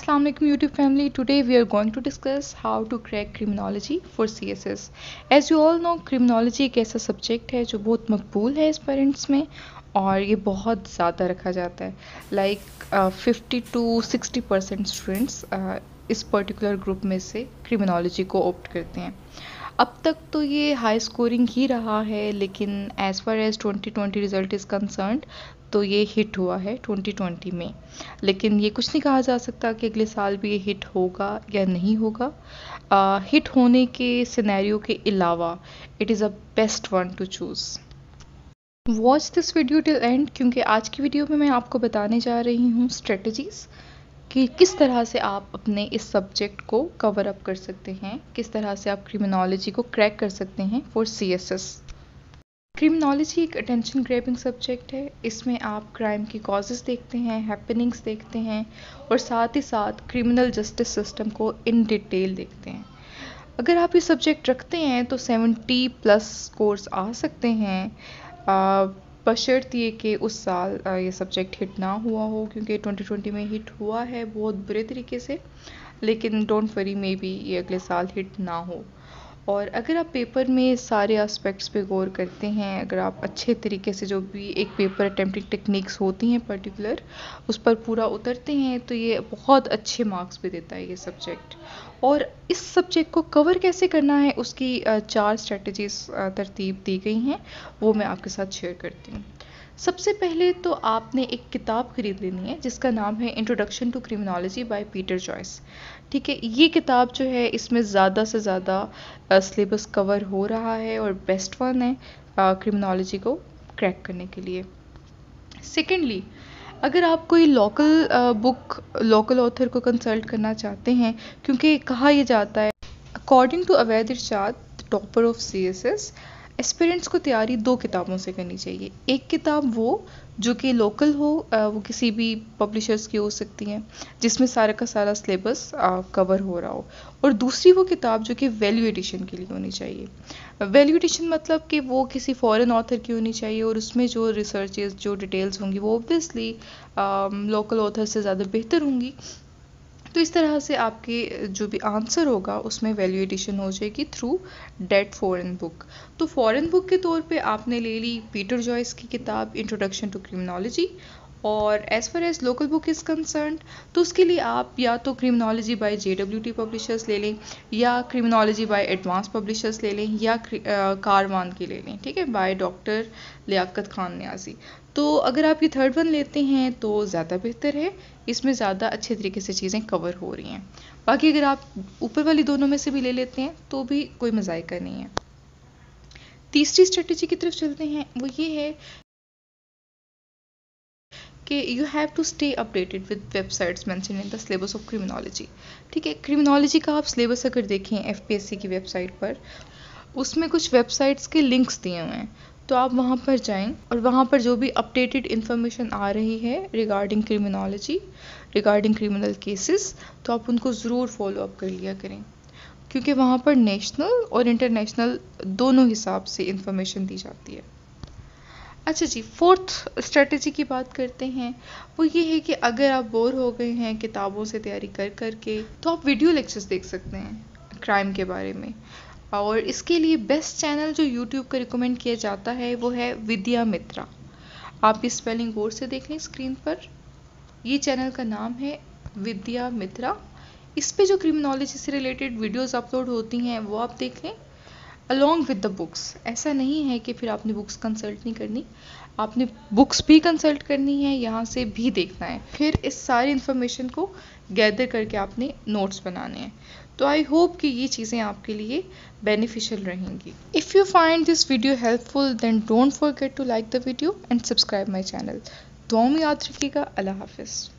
Assalamualaikum YouTube family. Today we are going to discuss how to crack criminology for CSS. As you all know, criminology एक ऐसा subject है जो बहुत मकबूल है aspirants में और ये बहुत ज़्यादा रखा जाता है. लाइक 50 to 60% स्टूडेंट्स इस पर्टिकुलर ग्रुप में से क्रिमिनोलॉजी को ऑप्ट करते हैं. अब तक तो ये हाई स्कोरिंग ही रहा है, लेकिन as far as 2020 result is concerned तो ये हिट हुआ है 2020 में. लेकिन ये कुछ नहीं कहा जा सकता कि अगले साल भी ये हिट होगा या नहीं होगा. हिट होने के सिनेरियो के अलावा it is a best one to choose. Watch this video till end, क्योंकि आज की वीडियो में मैं आपको बताने जा रही हूँ स्ट्रेटजीज़ कि किस तरह से आप अपने इस सब्जेक्ट को कवर अप कर सकते हैं, किस तरह से आप क्रिमिनोलॉजी को क्रैक कर सकते हैं फॉर CSS. क्रिमिनोलॉजी एक अटेंशन ग्रैबिंग सब्जेक्ट है. इसमें आप क्राइम की कॉजेज़ देखते हैं, हैपनिंग्स देखते हैं और साथ ही साथ क्रिमिनल जस्टिस सिस्टम को इन डिटेल देखते हैं. अगर आप ये सब्जेक्ट रखते हैं तो 70+ स्कोर्स आ सकते हैं, बशर्ते ये कि उस साल ये सब्जेक्ट हिट ना हुआ हो, क्योंकि 2020 में हिट हुआ है बहुत बुरे तरीके से. लेकिन डोंट वरी, मे बी ये अगले साल हिट ना हो. और अगर आप पेपर में सारे एस्पेक्ट्स पे गौर करते हैं, अगर आप अच्छे तरीके से जो भी एक पेपर अटेम्प्टिंग टेक्निक्स होती हैं पर्टिकुलर, उस पर पूरा उतरते हैं, तो ये बहुत अच्छे मार्क्स भी देता है ये सब्जेक्ट. और इस सब्जेक्ट को कवर कैसे करना है उसकी 4 स्ट्रेटजीज तरतीब दी गई हैं, वो मैं आपके साथ शेयर करती हूँ. सबसे पहले तो आपने एक किताब खरीद लेनी है जिसका नाम है introduction to criminology by Peter Joyce. ठीक है, ये किताब जो है इसमें ज़्यादा से ज़्यादा सिलेबस कवर हो रहा है और बेस्ट वन है क्रिमिनोलॉजी को क्रैक करने के लिए. सेकेंडली, अगर आप कोई लोकल ऑथर को कंसल्ट करना चाहते हैं, क्योंकि कहा यह जाता है according to Awais Irshad, topper of CSS, aspirants को तैयारी 2 किताबों से करनी चाहिए. एक किताब वो जो कि लोकल हो, वो किसी भी पब्लिशर्स की हो सकती है, जिसमें सारा का सारा सिलेबस कवर हो रहा हो. और दूसरी वो किताब जो कि वैल्यू एडिशन के लिए होनी चाहिए. वैल्यू एडिशन मतलब कि वो किसी फॉरेन ऑथर की होनी चाहिए और उसमें जो रिसर्चेस, जो डिटेल्स होंगी वो ऑब्वियसली लोकल ऑथर से ज़्यादा बेहतर होंगी. तो इस तरह से आपके जो भी आंसर होगा उसमें वैल्यू एडिशन हो जाएगी थ्रू डेट फॉरेन बुक. तो फॉरेन बुक के तौर पे आपने ले ली पीटर जॉयस की किताब इंट्रोडक्शन टू क्रिमिनोलॉजी. और as far as local book is concerned तो उसके लिए आप या तो क्रिमिनोलॉजी बाय JWT पब्लिशर्स ले लें, या क्रिमिनोलॉजी बाय एडवांस पब्लिशर्स ले लें, या कारवान की ले लें. ठीक है, बाय डॉक्टर लियाकत खान न्याजी. तो अगर आप ये थर्ड वन लेते हैं तो ज़्यादा बेहतर है, इसमें ज़्यादा अच्छे तरीके से चीज़ें कवर हो रही हैं. बाकी अगर आप ऊपर वाली दोनों में से भी ले लेते हैं तो भी कोई मज़ायका नहीं है. तीसरी स्ट्रेटजी की तरफ चलते हैं, वो ये है कि you have to stay updated with websites mentioned in the syllabus of criminology. ठीक है, क्रिमिनोलॉजी का आप सिलेबस अगर देखें FPSC की वेबसाइट पर, उसमें कुछ वेबसाइट्स के लिंक्स दिए हुए हैं, तो आप वहाँ पर जाएं और वहाँ पर जो भी अपडेटेड इन्फॉर्मेशन आ रही है regarding criminology, regarding criminal cases, तो आप उनको ज़रूर फॉलो अप कर लिया करें, क्योंकि वहाँ पर नेशनल और इंटरनेशनल दोनों हिसाब से इन्फॉर्मेशन दी जाती है. अच्छा जी, फोर्थ स्ट्रेटजी की बात करते हैं. वो ये है कि अगर आप बोर हो गए हैं किताबों से तैयारी कर कर के, तो आप वीडियो लेक्चर्स देख सकते हैं क्राइम के बारे में. और इसके लिए बेस्ट चैनल जो यूट्यूब का रिकमेंड किया जाता है वो है विद्या मित्रा. आप इस स्पेलिंग बोर्ड से देख लें स्क्रीन पर. ये चैनल का नाम है विद्या मित्रा. इस पे जो क्रिमिनोलॉजी से रिलेटेड वीडियोस अपलोड होती हैं वो आप देख लें अलॉन्ग विद द बुक्स. ऐसा नहीं है कि फिर आपने बुक्स कंसल्ट नहीं करनी, आपने बुक्स भी कंसल्ट करनी है, यहाँ से भी देखना है, फिर इस सारी इन्फॉर्मेशन को गैदर करके आपने नोट्स बनाने हैं. तो आई होप कि ये चीज़ें आपके लिए बेनिफिशियल रहेंगी. If you find this video helpful then don't forget to like the video and subscribe my channel. दुआओं में याद रखिएगा. अल्लाह हाफिज़.